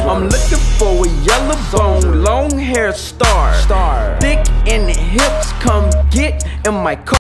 I'm looking for a yellow bone, long hair star, thick in the hips, come get in my car.